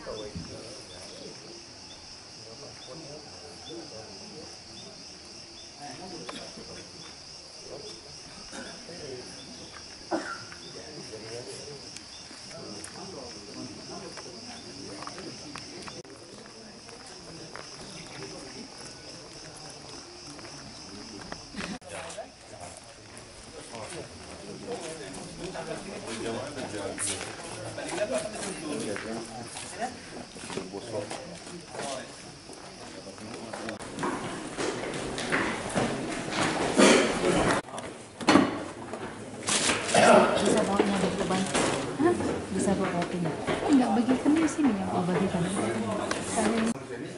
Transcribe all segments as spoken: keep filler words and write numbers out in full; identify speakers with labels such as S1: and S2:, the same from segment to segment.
S1: Bisa bawa nyampe ke bank? Hah? Bisa bawa kopinya? Enggak bagikan di sini yang kau bagikan. Kalian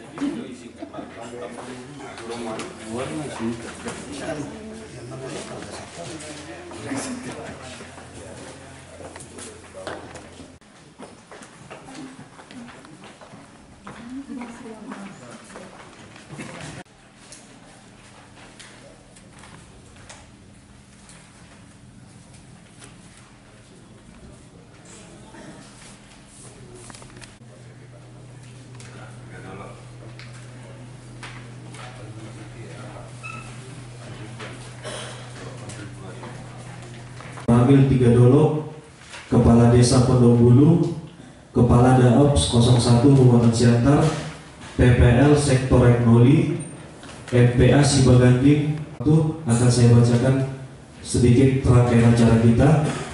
S2: Ramil tiga Dolok, Kepala Desa Pondok Bulu, Kepala Daops nol satu Ruangan Siantar, P P L Sektor Eknoli, M P A Sibaganding. Itu akan saya bacakan sedikit rangkaian acara kita.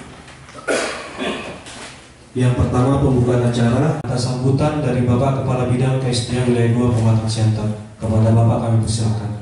S2: Yang pertama, pembukaan acara atas sambutan dari Bapak Kepala Bidang K S D A Wilayah dua Pematang Siantar. Kepada Bapak kami persilakan.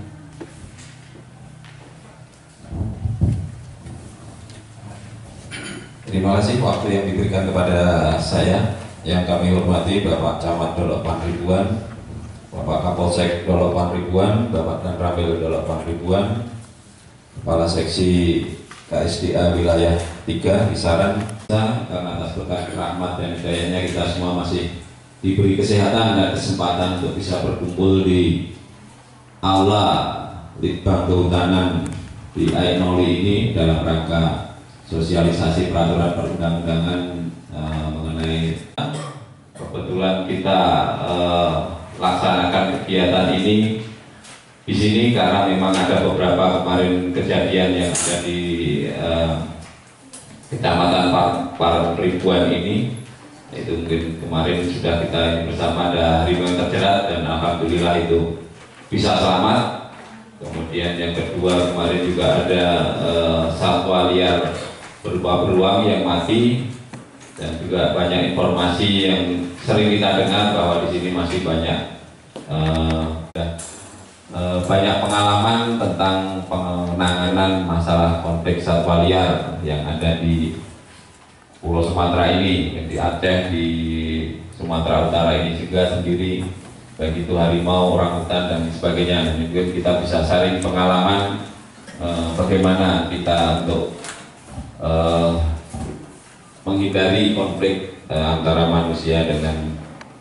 S3: Terima kasih waktu yang diberikan kepada saya. Yang kami hormati Bapak Camat Dolok Pangribuan, Bapak Kapolsek Dolok Pangribuan, Bapak Dan Ramil Dolok Pangribuan, Kepala Seksi K S D A Wilayah tiga Kisaran. Karena atas berkat rahmat dan hidayahnya kita semua masih diberi kesehatan dan kesempatan untuk bisa berkumpul di Aula Litbang Kehutanan di Ainoli ini dalam rangka sosialisasi peraturan perundang-undangan uh, mengenai kebetulan kita uh, laksanakan kegiatan ini di sini karena memang ada beberapa kemarin kejadian yang ada di uh, Kecamatan Pangribuan ini, itu mungkin kemarin sudah kita ini bersama ada harimau yang terjerat dan alhamdulillah itu bisa selamat. Kemudian yang kedua kemarin juga ada uh, satwa liar berupa beruang yang mati, dan juga banyak informasi yang sering kita dengar bahwa di sini masih banyak uh, uh, banyak pengalaman tentang penanganan masalah konflik satwa liar yang ada di Pulau Sumatera ini, di Aceh, di Sumatera Utara ini juga sendiri, baik itu harimau, orangutan dan sebagainya. Dan juga kita bisa sharing pengalaman uh, bagaimana kita untuk Uh, menghindari konflik uh, antara manusia dengan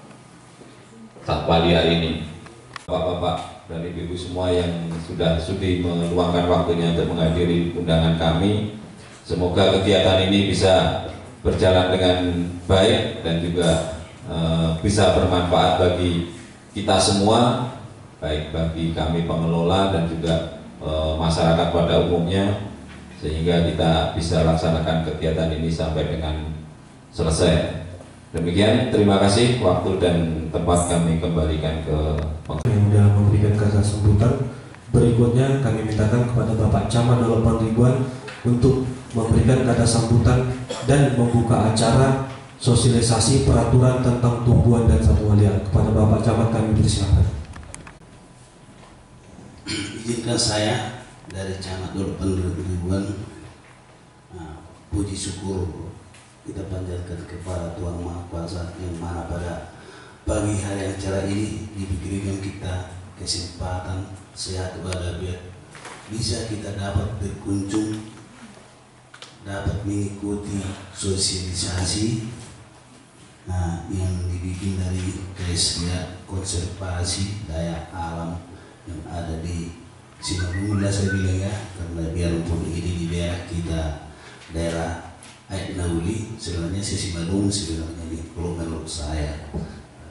S3: satwa liar ini. Bapak-bapak dan ibu-ibu semua yang sudah sudi meluangkan waktunya untuk menghadiri undangan kami, semoga kegiatan ini bisa berjalan dengan baik dan juga uh, bisa bermanfaat bagi kita semua, baik bagi kami pengelola dan juga uh, masyarakat pada umumnya, sehingga kita bisa laksanakan kegiatan ini sampai dengan selesai. Demikian, terima kasih waktu dan tempat kami kembalikan ke
S2: yang sudah memberikan kata sambutan. Berikutnya kami mintakan kepada Bapak Camat Dolok Pangribuan untuk memberikan kata sambutan dan membuka acara sosialisasi peraturan tentang tumbuhan dan satwa liar. Kepada Bapak Camat kami persilakan.
S4: Izinkan saya dari Camat Dolok Pangribuan, nah, puji syukur kita panjatkan kepada Tuhan Maha Kuasa yang mana pada pagi hari acara ini diberikan kita kesempatan sehat walafiat, bisa kita dapat berkunjung, dapat mengikuti sosialisasi nah, yang dibikin dari K S D A Konservasi Daya Alam yang ada di Simalungun lah saya bilang ya, karena biarpun ini di daerah kita daerah Ainoli, sebenarnya si Simalungun sebenarnya ini kalau menurut saya.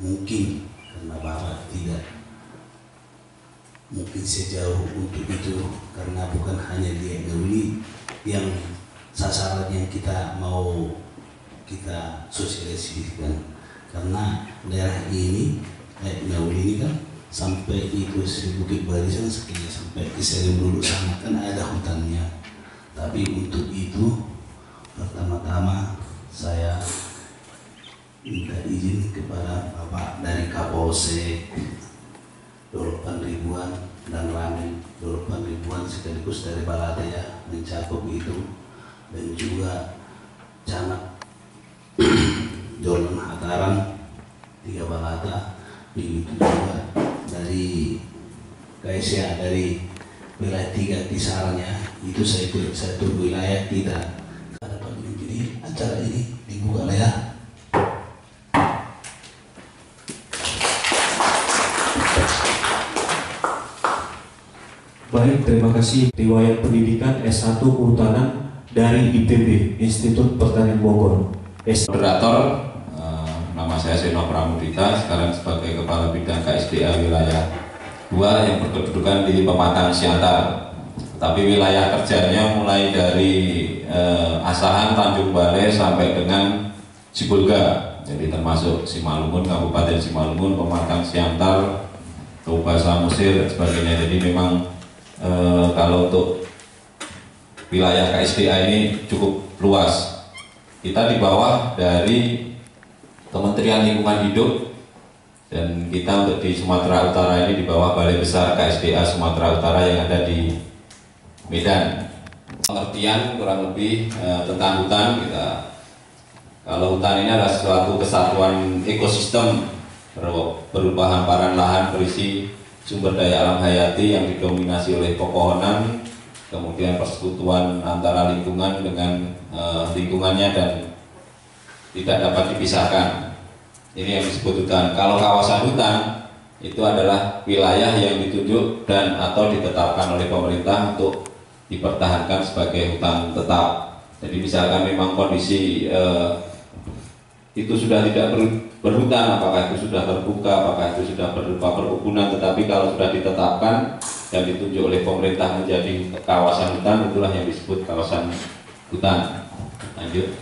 S4: mungkin karena Bapak tidak mungkin sejauh untuk itu, karena bukan hanya di Ngawi yang sasaran yang kita mau kita sosialisasikan, karena daerah ini eh, Ngawi ini kan sampai itu Bukit Barisan sekitar sampai ke Selim dulu sana kan ada hutannya. Tapi untuk itu pertama-tama saya minta izin kepada Bapak dari Kapolsek Dolapan Ribuan dan Ramil Dolapan Ribuan sekaligus dari Balada ya mencakup itu, dan juga Camat Jolan Hataran tiga Balada, begitu juga dari K S A dari wilayah tiga kisarannya itu saya ikut satu wilayah tidak ada pagi. Jadi acara ini dibuka lah ya.
S2: Baik, terima kasih. Riwayat pendidikan S satu Kehutanan dari I P B, Institut Pertanian Bogor. S
S3: Moderator, eh, nama saya Seno Pramudita, sekarang sebagai Kepala Bidang K S D A Wilayah dua yang berkedudukan di Pematang Siantar. Tapi wilayah kerjanya mulai dari eh, Asahan, Tanjung Balai sampai dengan Sibolga. Jadi termasuk Simalungun, Kabupaten Simalungun, Pematang Siantar, Toba Samosir dan sebagainya. Jadi memang E, kalau untuk wilayah K S D A ini cukup luas. Kita di bawah dari Kementerian Lingkungan Hidup, dan kita untuk di Sumatera Utara ini di bawah Balai Besar K S D A Sumatera Utara yang ada di Medan. Pengertian kurang lebih e, tentang hutan kita. Kalau hutan ini adalah suatu kesatuan ekosistem berupa hamparan lahan berisi sumber daya alam hayati yang didominasi oleh pepohonan, kemudian persekutuan antara lingkungan dengan uh, lingkungannya dan tidak dapat dipisahkan. Ini yang disebut hutan. Kalau kawasan hutan itu adalah wilayah yang ditunjuk dan atau ditetapkan oleh pemerintah untuk dipertahankan sebagai hutan tetap. Jadi misalkan memang kondisi uh, itu sudah tidak ber berhutan, apakah itu sudah terbuka, apakah itu sudah berupa perkebunan, tetapi kalau sudah ditetapkan dan ditunjuk oleh pemerintah menjadi kawasan hutan, itulah yang disebut kawasan hutan. Lanjut.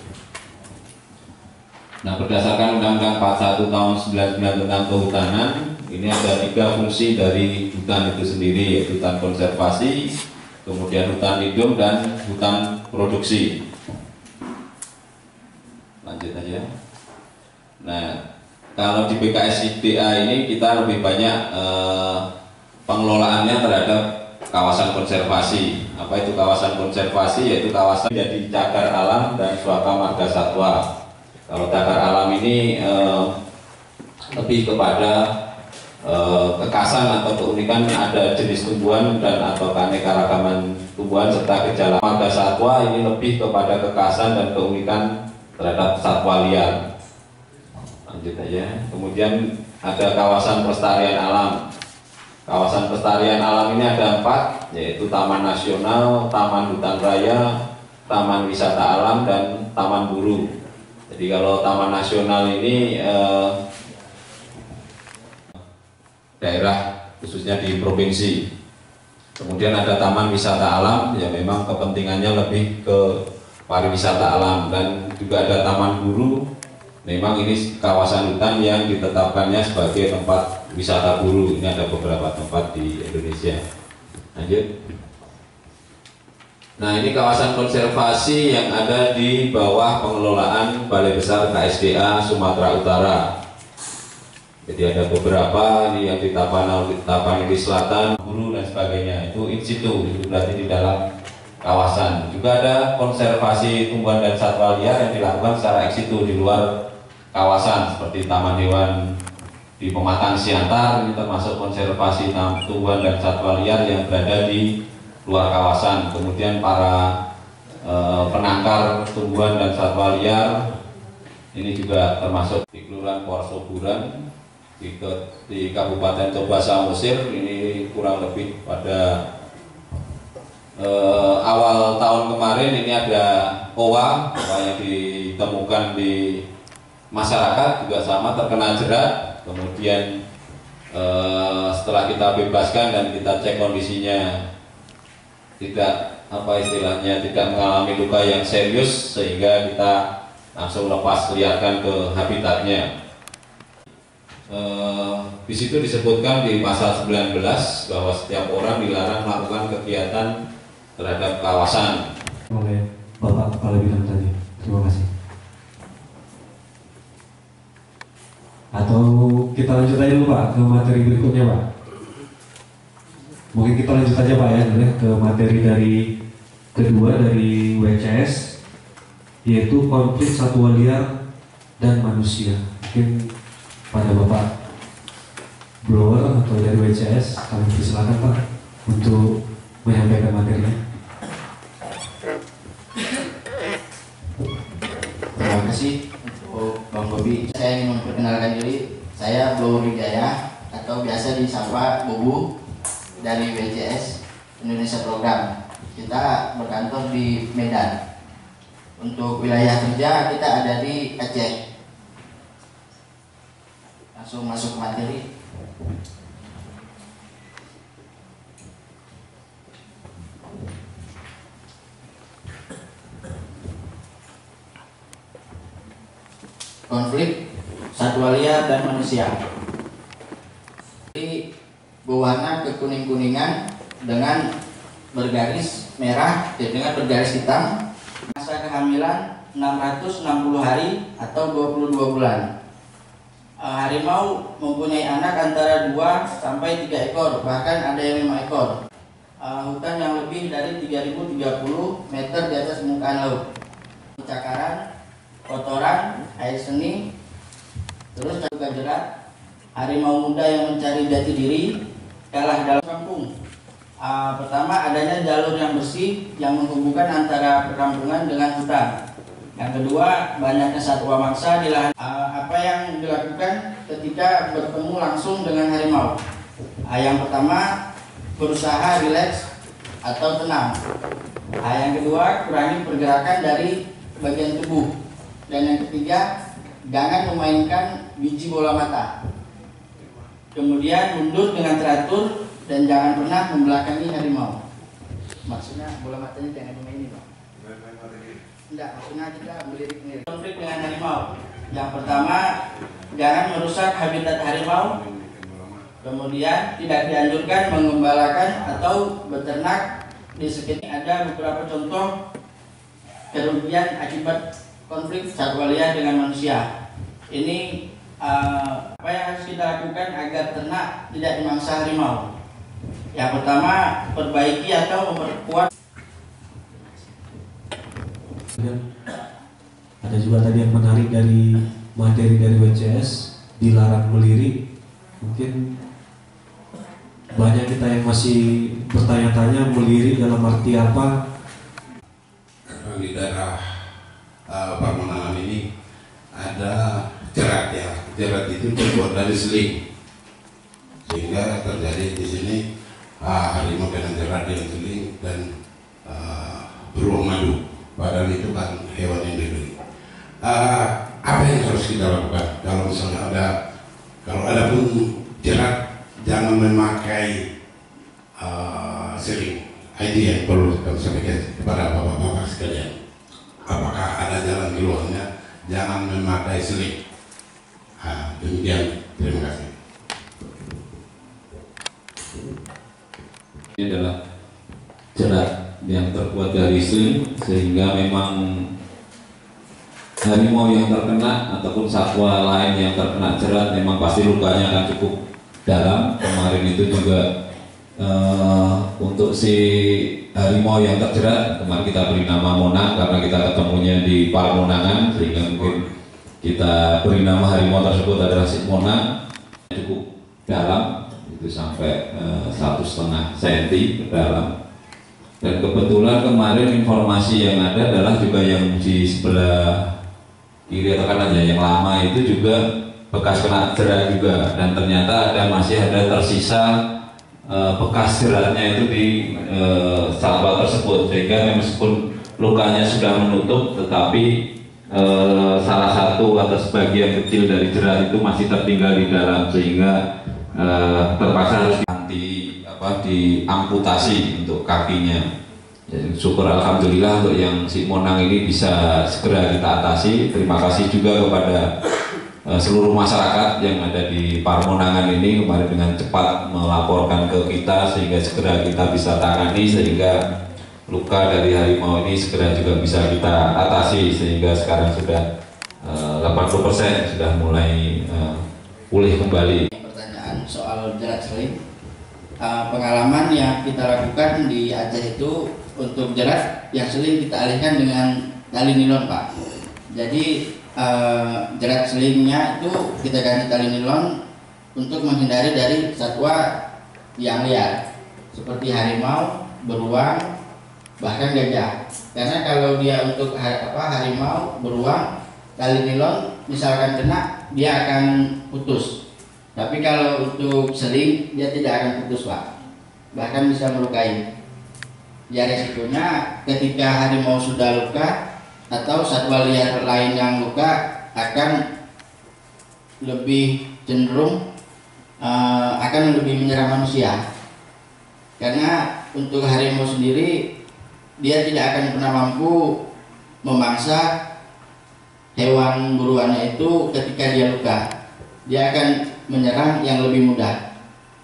S3: Nah, berdasarkan Undang-Undang empat puluh satu tahun sembilan puluh sembilan tentang kehutanan, ini ada tiga fungsi dari hutan itu sendiri, yaitu hutan konservasi, kemudian hutan lindung, dan hutan produksi. Lanjut aja. Nah, kalau di B K S D A ini kita lebih banyak eh, pengelolaannya terhadap kawasan konservasi. Apa itu kawasan konservasi? Yaitu kawasan jadi cagar alam dan suaka marga satwa. Kalau cagar alam ini eh, lebih kepada eh, kekasan atau keunikan ada jenis tumbuhan dan atau keanekaragaman tumbuhan serta gejala. Marga satwa ini lebih kepada kekasan dan keunikan terhadap satwa liar. Lanjut aja. Kemudian ada kawasan pelestarian alam. Kawasan pelestarian alam ini ada empat, yaitu Taman Nasional, Taman Hutan Raya, Taman Wisata Alam, dan Taman Buru. Jadi kalau Taman Nasional ini eh, daerah khususnya di provinsi. Kemudian ada Taman Wisata Alam, ya memang kepentingannya lebih ke pariwisata alam, dan juga ada Taman Buru. Memang ini kawasan hutan yang ditetapkannya sebagai tempat wisata buru. Ini ada beberapa tempat di Indonesia. Lanjut. Nah, ini kawasan konservasi yang ada di bawah pengelolaan Balai Besar K S D A Sumatera Utara. Jadi ada beberapa ini yang di Tapanuli Selatan, Buru dan sebagainya. Itu in situ, itu berarti di dalam kawasan. Juga ada konservasi tumbuhan dan satwa liar yang dilakukan secara ex situ di luar kawasan, seperti Taman Hewan di Pematang Siantar, ini termasuk konservasi tumbuhan dan satwa liar yang berada di luar kawasan. Kemudian para e, penangkar tumbuhan dan satwa liar ini juga termasuk di Kelurahan Porsoburan di, di Kabupaten Toba Samosir. Ini kurang lebih pada e, awal tahun kemarin ini ada owa, owa yang ditemukan di masyarakat juga sama terkena jerat. kemudian eh, setelah kita bebaskan dan kita cek kondisinya tidak apa istilahnya tidak mengalami luka yang serius, sehingga kita langsung lepas liarkan ke habitatnya. Eh, di situ disebutkan di pasal sembilan belas bahwa setiap orang dilarang melakukan kegiatan terhadap kawasan.
S2: Oleh Bapak Kepala Bidang tadi, terima kasih. Atau kita lanjut aja dulu Pak ke materi berikutnya Pak. Mungkin kita lanjut aja Pak ya, ke materi dari kedua dari W C S, yaitu konflik satwa liar dan manusia. Mungkin pada Bapak blower atau dari W C S, kami persilakan Pak untuk menyampaikan materinya.
S5: Terima kasih untuk Bang Bobi. Saya ingin memperkenalkan diri. Saya Blower Wijaya atau biasa disapa Bubu dari W C S Indonesia Program. Kita berkantor di Medan. Untuk wilayah kerja kita ada di Aceh. Langsung masuk materi. Konflik satwa liar dan manusia. Jadi berwarna kekuning-kuningan dengan bergaris merah dengan bergaris hitam. Masa kehamilan enam ratus enam puluh hari atau dua puluh dua bulan. Harimau mempunyai anak antara dua sampai tiga ekor, bahkan ada yang lima ekor. Hutan yang lebih dari tiga ribu tiga puluh meter di atas permukaan laut. Cakaran, kotoran, air seni, terus juga jerat. Harimau muda yang mencari jati diri kalah dalam kampung. Uh, pertama, adanya jalur yang bersih yang menghubungkan antara perkampungan dengan hutan. Yang kedua, banyaknya satwa mangsa di lahan. Uh, apa yang dilakukan ketika bertemu langsung dengan harimau? Uh, yang pertama, berusaha rileks atau tenang. Uh, yang kedua, kurangi pergerakan dari bagian tubuh. Dan yang ketiga, jangan memainkan biji bola mata. Kemudian mundur dengan teratur dan jangan pernah membelakangi harimau. Maksudnya bola matanya jangan dimainin, Pak. Tidak, maksudnya kita melirik-lirik. Konflik dengan harimau. Yang pertama, jangan merusak habitat harimau. Kemudian tidak dianjurkan mengembalakan atau beternak di sekitar. Ada beberapa contoh kerugian akibat konflik satwa liar dengan manusia. Ini uh, apa yang harus kita lakukan agar ternak tidak dimangsa harimau? Yang pertama, perbaiki atau memperkuat.
S2: Ada juga tadi yang menarik dari materi dari W C S, dilarang melirik. Mungkin banyak kita yang masih bertanya-tanya melirik dalam arti apa.
S4: Karena di daerah uh, permenangan ini ada jerat ya, jerat itu terbuat dari seling, sehingga terjadi di sini uh, harimau dengan jerat yang seling dan uh, beruang madu. Padahal itu kan hewan yang dibeli. Uh, apa yang harus kita lakukan kalau misalnya ada, kalau ada pun jerat, jangan memakai uh, seling. Itu yang perlu kami sampaikan kepada bapak-bapak sekalian. Apakah ada jalan keluarnya? Jangan memakai seling. Nah, demikian, terima kasih.
S3: Ini adalah jerat yang terbuat dari seling, sehingga memang harimau yang terkena ataupun satwa lain yang terkena jerat memang pasti lukanya akan cukup dalam. Kemarin itu juga uh, untuk si harimau yang terjerat, kemarin kita beri nama Monang karena kita ketemunya di Parmonangan, sehingga mungkin kita beri nama harimau tersebut adalah si Monang. Cukup dalam, itu sampai uh, satu setengah senti ke dalam. Dan kebetulan kemarin informasi yang ada adalah juga yang di sebelah kiri atau kanan ya, yang lama itu juga bekas kena jerat juga, dan ternyata ada masih ada tersisa e, bekas jeratnya itu di e, satwa tersebut, sehingga meskipun lukanya sudah menutup, tetapi eh, salah satu atau sebagian kecil dari jerat itu masih tertinggal di dalam, sehingga eh, terpaksa harus nanti apa diamputasi untuk kakinya. Ya, syukur alhamdulillah untuk yang si Monang ini bisa segera kita atasi. Terima kasih juga kepada uh, seluruh masyarakat yang ada di Parmonangan ini kemarin dengan cepat melaporkan ke kita, sehingga segera kita bisa tangani, sehingga luka dari harimau ini segera juga bisa kita atasi, sehingga sekarang sudah uh, delapan puluh persen sudah mulai uh, pulih kembali.
S5: Pertanyaan soal jerat seling, uh, pengalaman yang kita lakukan di Aceh itu untuk jerat yang seling kita alihkan dengan tali nilon, Pak. Jadi uh, jerat selingnya itu kita ganti tali nilon untuk menghindari dari satwa yang liar seperti harimau, beruang, bahkan gajah. Karena kalau dia untuk apa harimau, beruang, tali nilon misalkan kena, dia akan putus. Tapi kalau untuk seling dia tidak akan putus, Pak. Bahkan bisa melukai. Ya resikonya ketika harimau sudah luka atau satwa liar lain yang luka akan lebih cenderung uh, akan lebih menyerang manusia. Karena untuk harimau sendiri dia tidak akan pernah mampu memangsa hewan buruannya itu ketika dia luka. Dia akan menyerang yang lebih mudah.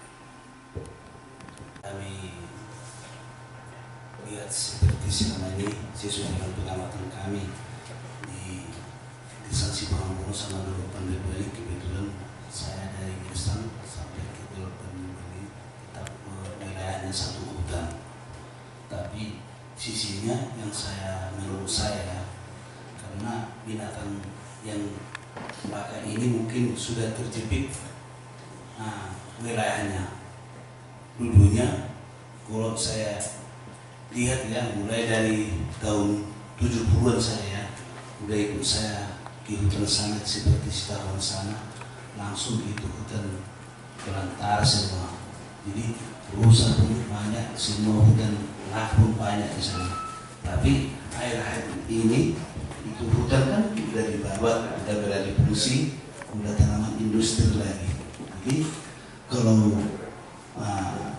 S4: Seperti selama ini sesuai dengan pengamatan kami di Desa Sibangun sama Dolopan Ribuan ini, kebetulan saya dari Gersang sampai ke Dolopan Ribuan ini tetap wilayahnya satu hutan, tapi sisinya yang saya menurut saya karena binatang yang baka ini mungkin sudah terjepit nah, wilayahnya dulunya. Kalau saya lihat ya, mulai dari tahun tujuh puluhan saya udah ikut saya di hutan sangat seperti setahun sana, langsung itu hutan belantara semua. Jadi rusak pun banyak, semua hutan lah pun banyak di sana. Tapi akhir-akhir ini itu hutan kan udah dibawa, udah beralih fungsi, udah tanaman industri lagi. Jadi kalau uh,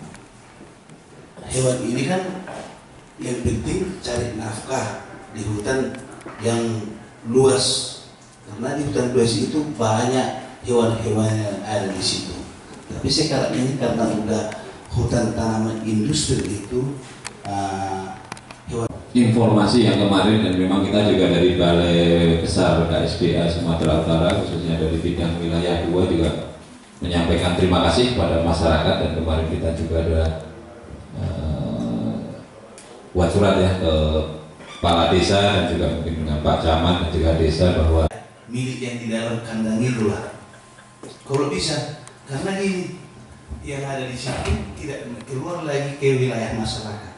S4: hewan ini kan yang penting cari nafkah di hutan yang luas, karena di hutan luas itu banyak hewan-hewan yang ada di situ. Tapi sekarang ini karena udah hutan tanaman industri itu uh, hewan.
S3: Informasi yang kemarin, dan memang kita juga dari Balai Besar K S B A Sumatera Utara khususnya dari bidang wilayah dua juga menyampaikan terima kasih kepada masyarakat, dan kemarin kita juga ada uh, buat surat ya ke kepala desa dan juga mungkin dengan Pak Camat dan juga desa bahwa
S4: milik yang di dalam kandang itu lah. Kalau bisa, karena ini yang ada di situ tidak keluar lagi ke wilayah masyarakat.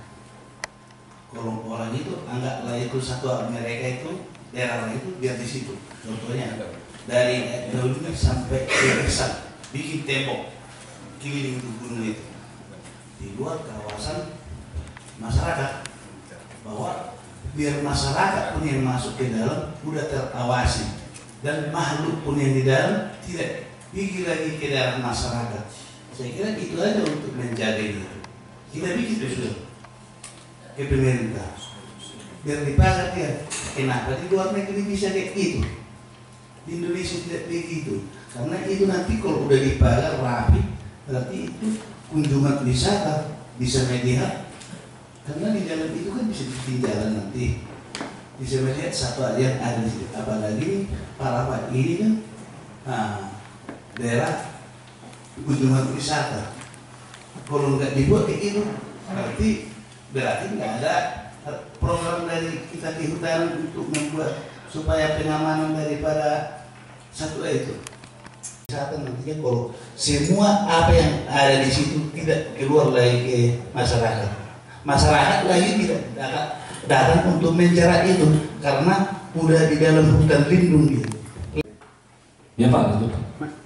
S4: Kalau orang itu anggaplah itu satu mereka itu daerah lain itu biar di situ. Contohnya dari Daunnya sampai ke Resak, bikin tembok keliling itu gunung itu di luar kawasan masyarakat, bahwa biar masyarakat pun yang masuk ke dalam udah terawasi, dan makhluk pun yang di dalam tidak pergi lagi ke dalam masyarakat. Saya kira itu aja untuk menjaga itu. Kita bikin itu sudah ke pemerintah biar dipakai dia. Kenapa di luar negeri bisa kayak itu, di Indonesia tidak begitu? Karena itu nanti kalau udah dipakai rapi, berarti itu kunjungan wisata bisa melihat. Karena di jalan itu kan bisa bikin jalan nanti bisa melihat satwa yang ada di situ. Apalagi Parapat ini kan nah, daerah kunjungan wisata. Kalau nggak dibuat kayak itu, berarti berarti nggak ada program dari kita di hutan untuk membuat supaya pengamanan daripada satwa itu. Wisata nantinya kalau semua apa yang ada di situ tidak keluar lagi ke masyarakat. Masyarakat lagi tidak datang untuk menjarak itu karena udah di dalam hutan lindung gitu.
S3: ya Pak, itu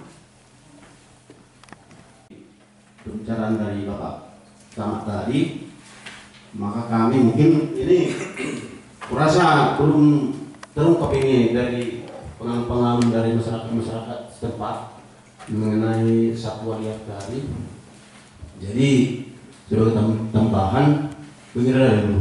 S6: Pembicaraan dari Bapak Camat tadi, maka kami mungkin ini kurasa belum terungkap ini dari pengalaman-pengalaman dari masyarakat-masyarakat setempat mengenai satwa liar tadi. Jadi sebagai tambahan begini dulu.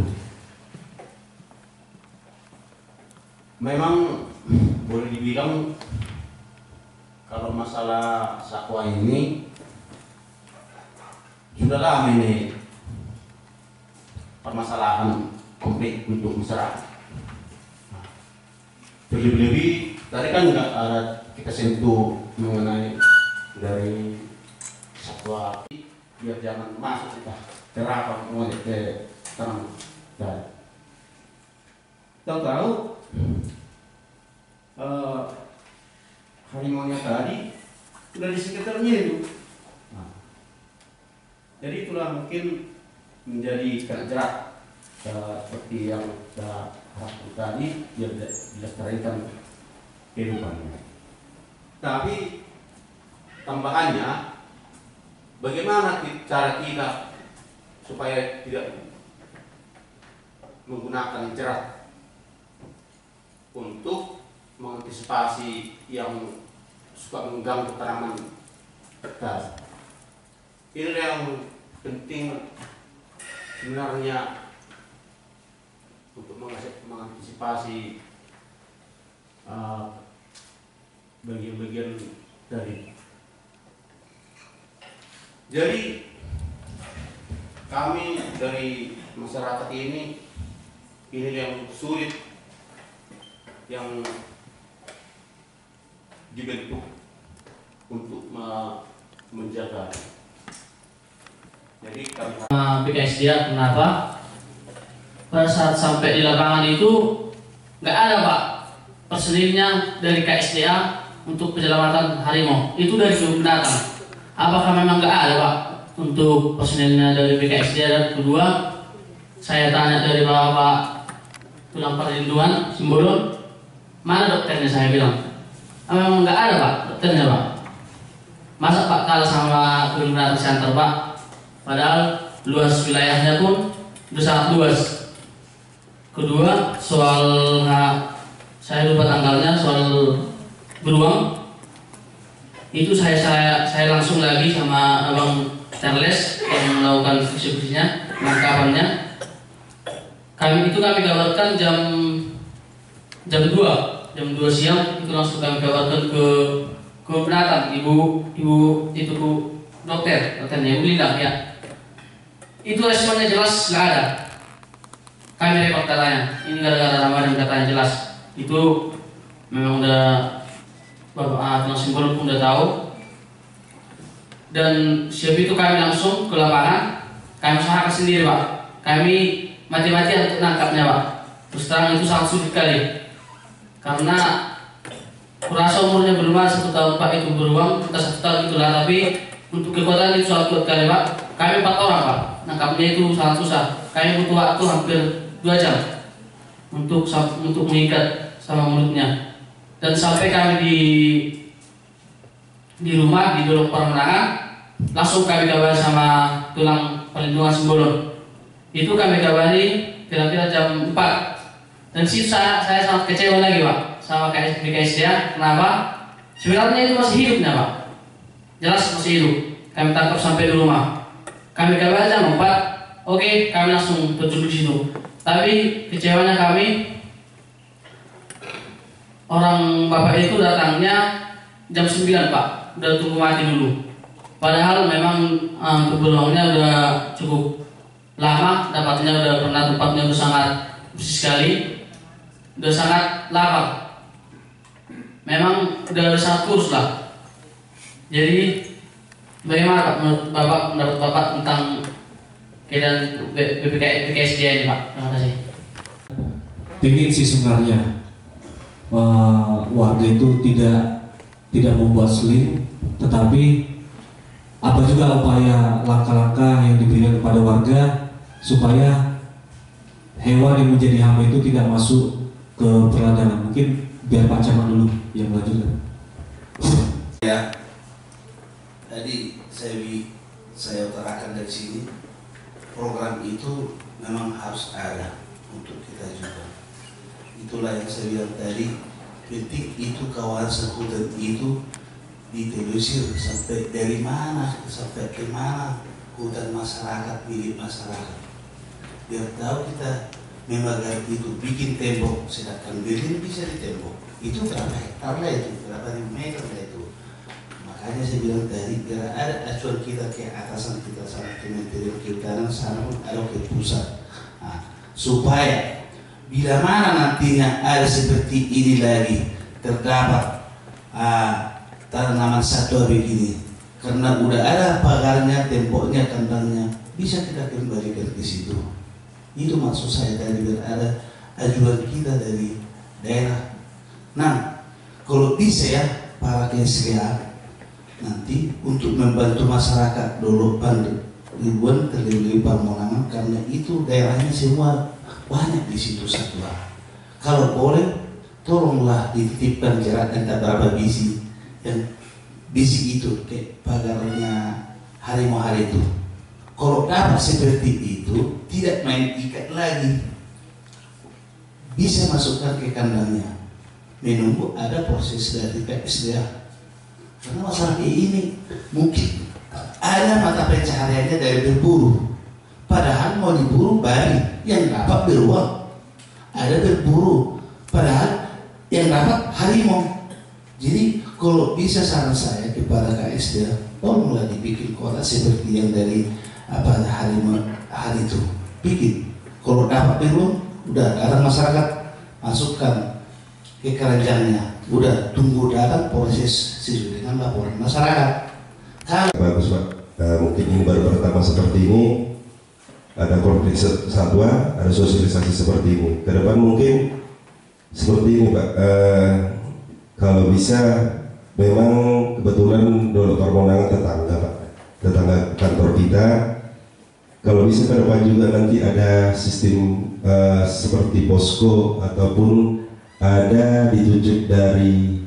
S6: Memang boleh dibilang kalau masalah satwa ini sudah lama ini permasalahan konflik untuk masyarakat. Lebih-lebih tadi kan nggak ada kita sentuh mengenai dari satwa biar jangan masuk kita terapkan mau ke tanah. Tahu-tahu uh, harimaunya tadi sudah di sekitarnya itu. Nah, jadi itulah mungkin menjadi kejerat uh, seperti yang kita harapkan tadi, dia dilestarikan kehidupannya. Tapi tambahannya, bagaimana cara kita supaya tidak menggunakan jerat untuk mengantisipasi yang suka mengganggu tanaman kita. Ini yang penting sebenarnya untuk mengantisipasi uh, bagian-bagian dari. Jadi kami dari masyarakat ini ini yang sulit yang dibentuk untuk menjaga. Jadi kami
S7: B K S D A kenapa? Pada saat sampai di lapangan itu nggak ada Pak personilnya dari K S D A untuk penyelamatan harimau. Itu dari kebun binatang. Apakah memang nggak ada Pak untuk personilnya dari B K S D A? Dan kedua, saya tanya dari Bapak Tulang Perlindungan Simbolon, mana dokternya? Saya bilang, ah, memang nggak ada Pak dokternya Pak. Masa Pak kalah sama kebun binatang Siantar Pak? Padahal luas wilayahnya pun sudah sangat luas. Kedua, soal nah, saya lupa tanggalnya, soal beruang itu saya saya saya langsung lagi sama Abang Charles yang melakukan eksekusinya, penangkapannya. Kami itu kami kabarkan jam jam dua jam dua siang itu langsung kami kabarkan ke ke penatang ibu ibu itu bu dokter dokternya Ibu Linda ya. Itu responnya jelas nggak ada. Kami rekod katanya, ini gara-gara Ramadan katanya jelas. Itu memang udah Bapak Tulang Simbolon pun udah tahu. Dan siap itu kami langsung ke lapangan, kami usahakan sendiri Pak. Kami mati-matian untuk nangkapnya Pak. Terus terang itu sangat sulit sekali. Karena kurasa umurnya belum ada satu tahun Pak itu beruang, kita satu tahun itulah. Tapi untuk kekuatan itu sangat kuat sekali Pak. Kami empat orang Pak, nangkapnya itu sangat susah. Kami butuh waktu hampir dua jam untuk untuk mengikat sama mulutnya. Dan sampai kami di di rumah di Dolok Permenangan, langsung kami kabari sama Tulang Perlindungan Simbolon. Itu kami kabari kira-kira jam empat. Dan situ saya, saya sangat kecewa lagi Pak sama B K S D A. Kenapa? Sebenarnya itu masih hidupnya Pak. Jelas masih hidup. Kami tangkap sampai di rumah. Kami kabari jam empat. Oke, kami langsung terjun di situ. Tapi kecewanya kami, orang bapak itu datangnya jam sembilan Pak, udah tunggu mati dulu. Padahal memang um, beruangnya udah cukup lama, dapatnya udah pernah tempatnya udah sangat bersih sekali, udah sangat lapar. Memang udah, udah sangat kurus lah. Jadi bagaimana Pak menurut Bapak, menurut Bapak tentang keadaan B K S D A ini Pak? Terima kasih.
S2: Ingin sih sebenarnya uh, warga itu tidak tidak membuat seling, tetapi apa juga upaya langkah-langkah yang diberikan kepada warga supaya hewan yang menjadi hama itu tidak masuk ke perladangan. Mungkin biar Pak Camat dulu yang melanjutkan.
S4: Ya, tadi saya saya utarakan dari sini, program itu memang harus ada untuk kita juga. itulah yang saya bilang tadi, penting itu kawasan hutan itu ditelusur sampai dari mana sampai ke mana hutan masyarakat, milik masyarakat, biar tahu kita memang itu bikin tembok, sedangkan berdiri bisa di tembok itu berapa hektar lah itu, berapa ribu meter lah itu. Makanya saya bilang tadi, biar ada acuan kita ke atasan kita sama Kementerian Kehutanan sana pun ada ke pusat, nah, supaya bila mana nantinya ada seperti ini lagi terdapat uh, tanaman satwa begini, karena udah ada pagarnya, temboknya, kandangnya, bisa kita kembalikan ke situ. Itu maksud saya tadi, biar ada ajuan kita dari daerah. Nah, kalau bisa ya para K S D A nanti untuk membantu masyarakat Dolopan ribuan terlebih Pamonangan, karena itu daerahnya semua banyak di situ satwa. Kalau boleh, tolonglah dititipkan jarak entah berapa biji yang biji itu ke pagarnya harimau hari itu. Kalau dapat seperti itu, tidak main ikat lagi, bisa masukkan ke kandangnya, menunggu ada proses dari P S D A. Karena masyarakat ini mungkin ada mata pencahariannya dari berburu, padahal mau diburu babi yang dapat beruang, ada berburu padahal yang dapat harimau. Jadi kalau bisa saran saya kepada K S D A, tolonglah dibikin kota seperti yang dari apa harimau hari itu bikin. Kalau dapat beruang, udah ada masyarakat masukkan ke keranjangnya, udah tunggu datang proses sesuai dengan laporan masyarakat. Kalau
S8: bagus Pak, nah, mungkin ini baru pertama seperti ini, ada konflik satwa, ada sosialisasi seperti ini. Ke depan mungkin seperti ini Pak, eh, kalau bisa memang kebetulan Dolo Pamonangan tetangga Pak, tetangga kantor kita. Kalau bisa ke depan juga nanti ada sistem eh, seperti posko ataupun ada ditunjuk dari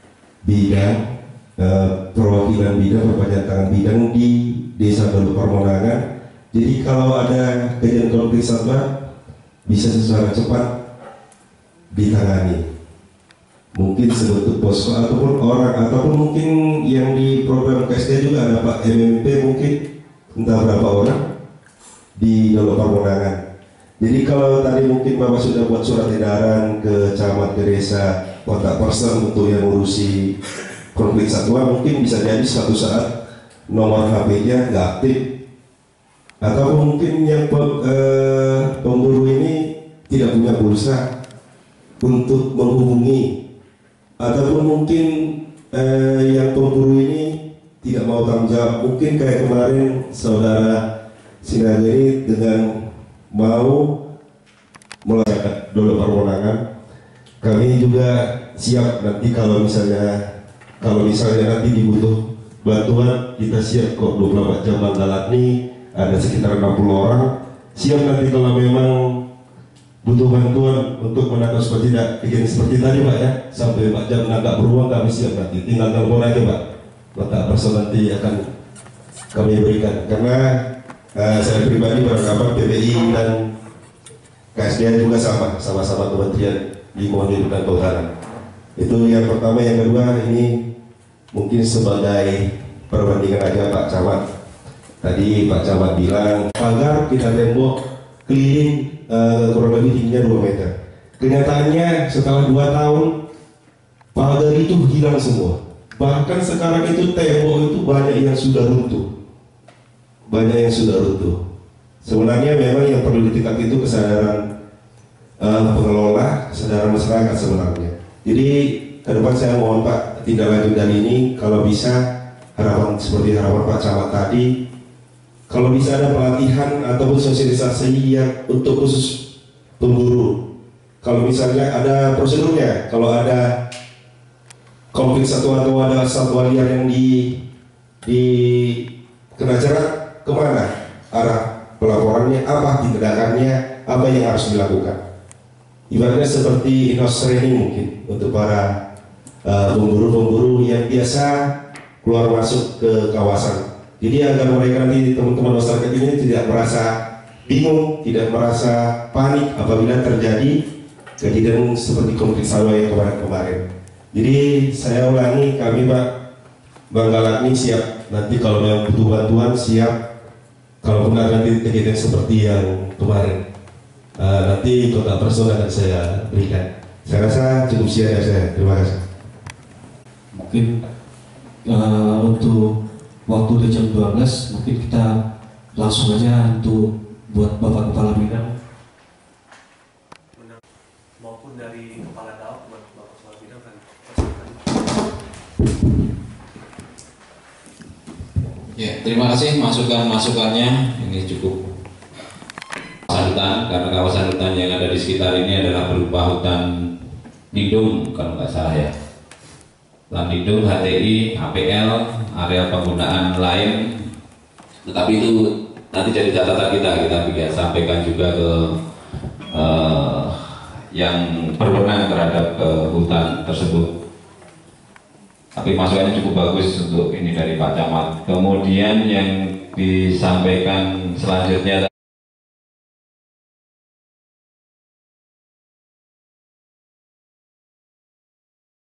S8: bidang eh, perwakilan bidang, perpanjangan tangan bidang di Desa Dolo Pamonangan. Jadi kalau ada kejadian konflik satwa bisa secara cepat ditangani. Mungkin sebentuk posko ataupun orang, ataupun mungkin yang di program K S D juga ada Pak M M P, mungkin entah berapa orang di Dolo Pamonangan. Jadi kalau tadi mungkin Bapak sudah buat surat edaran ke camat, ke desa, kontak person untuk yang ngurusi konflik satwa, mungkin bisa jadi suatu saat nomor H P-nya nggak aktif, atau mungkin yang eh, pemburu ini tidak punya pulsa untuk menghubungi, ataupun mungkin eh, yang pemburu ini tidak mau tanggung jawab. Mungkin kayak kemarin saudara Sinaga ini dengan mau melakukan Dolo Pamonangan, kami juga siap nanti kalau misalnya kalau misalnya nanti dibutuh bantuan, kita siap kok. Dua puluh empat jam Mandalat ini ada sekitar enam puluh orang, siap nanti kalau memang butuh bantuan untuk menangkap seperti tidak kejadian seperti tadi Pak ya, sampai empat jam menangkap beruang, kami siap nanti, tinggal telepon aja Pak, kontak person nanti akan kami berikan. Karena uh, saya pribadi beranggapan P P I dan K S D A juga sama, sama-sama kementerian lingkungan hidup dan kehutanan. Itu yang pertama. Yang kedua, ini mungkin sebagai perbandingan aja Pak Camat. Tadi Pak Camat bilang pagar kita tembok keliling uh, kurang lebih tingginya dua meter. Kenyataannya setelah dua tahun pagar itu hilang semua. Bahkan sekarang itu tembok itu banyak yang sudah runtuh, banyak yang sudah runtuh. Sebenarnya memang yang perlu ditingkatkan itu kesadaran uh, pengelola, kesadaran masyarakat sebenarnya. Jadi ke depan saya mohon Pak tindak lanjut dari ini, kalau bisa harapan seperti harapan Pak Camat tadi, kalau bisa ada pelatihan ataupun sosialisasi yang untuk khusus pemburu. Kalau misalnya ada prosedurnya, kalau ada konflik satwa atau ada satwa liar yang di di kena jerat, kemana arah pelaporannya, apa tindakannya, apa yang harus dilakukan. Ibaratnya seperti in-house training mungkin untuk para pemburu-pemburu uh, yang biasa keluar masuk ke kawasan. Jadi agar mereka nanti teman-teman masyarakat ini tidak merasa bingung, tidak merasa panik apabila terjadi kejadian seperti konflik sawah yang kemarin-kemarin. Jadi saya ulangi, kami Pak Bang Galakni siap, nanti kalau memang butuh bantuan siap, kalau benar nanti kejadian seperti yang kemarin, uh, nanti kontak person akan saya berikan. Saya rasa cukup siap dari saya, terima kasih.
S2: Mungkin uh, untuk waktu di jam dua belas mungkin kita langsung aja untuk buat Bapak Kepala Bidang maupun dari Kepala Daop buat Bapak Kepala Bidang kan.
S3: Ya, terima kasih masukan-masukannya. Ini cukup kawasan hutan, karena kawasan hutan yang ada di sekitar ini adalah berupa hutan lindung kalau nggak salah ya. Hutan lindung, H T I, A P L, area penggunaan lain. Tetapi itu nanti jadi catatan kita, kita bisa sampaikan juga ke eh, yang berwenang terhadap eh, hutan tersebut. Tapi masukannya cukup bagus untuk ini dari Pak Camat. Kemudian yang disampaikan selanjutnya